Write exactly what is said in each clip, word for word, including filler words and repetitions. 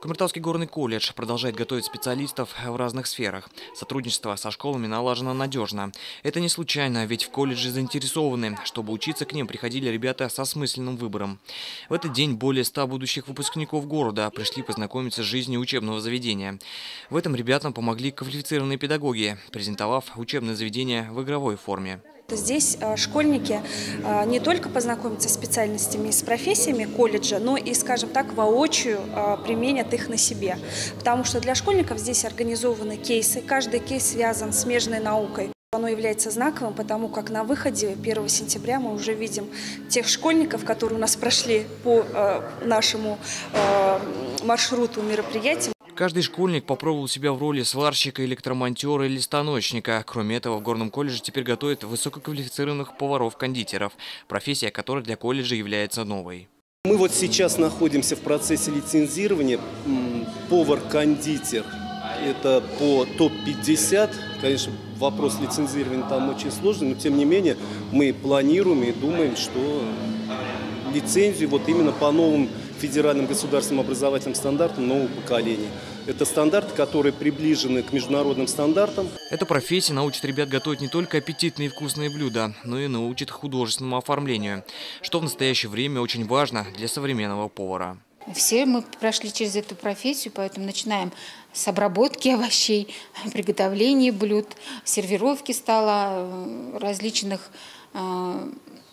Кумертауский горный колледж продолжает готовить специалистов в разных сферах. Сотрудничество со школами налажено надежно. Это не случайно, ведь в колледже заинтересованы, чтобы учиться к ним приходили ребята со смысленным выбором. В этот день более ста будущих выпускников города пришли познакомиться с жизнью учебного заведения. В этом ребятам помогли квалифицированные педагоги, презентовав учебное заведение в игровой форме. Здесь школьники не только познакомятся с специальностями и с профессиями колледжа, но и, скажем так, воочию применят их на себе. Потому что для школьников здесь организованы кейсы. Каждый кейс связан с смежной наукой. Оно является знаковым, потому как на выходе первого сентября мы уже видим тех школьников, которые у нас прошли по нашему маршруту мероприятий. Каждый школьник попробовал себя в роли сварщика, электромонтера или станочника. Кроме этого, в горном колледже теперь готовят высококвалифицированных поваров-кондитеров, профессия которой для колледжа является новой. Мы вот сейчас находимся в процессе лицензирования. Повар-кондитер – это по топ пятьдесят. Конечно, вопрос лицензирования там очень сложный, но тем не менее мы планируем и думаем, что лицензию вот именно по новым федеральным государственным образовательным стандартам нового поколения. Это стандарты, которые приближены к международным стандартам. Эта профессия научит ребят готовить не только аппетитные и вкусные блюда, но и научит художественному оформлению, что в настоящее время очень важно для современного повара. Все мы прошли через эту профессию, поэтому начинаем с обработки овощей, приготовления блюд, сервировки стола, различных э,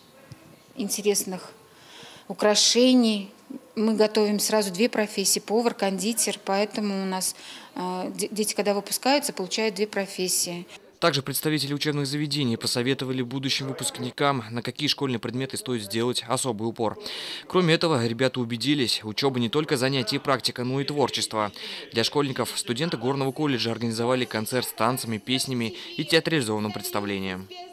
интересных украшений. Мы готовим сразу две профессии – повар, кондитер, поэтому у нас э, дети, когда выпускаются, получают две профессии. Также представители учебных заведений посоветовали будущим выпускникам, на какие школьные предметы стоит сделать особый упор. Кроме этого, ребята убедились, учеба не только занятие и практика, но и творчество. Для школьников студенты горного колледжа организовали концерт с танцами, песнями и театрализованным представлением.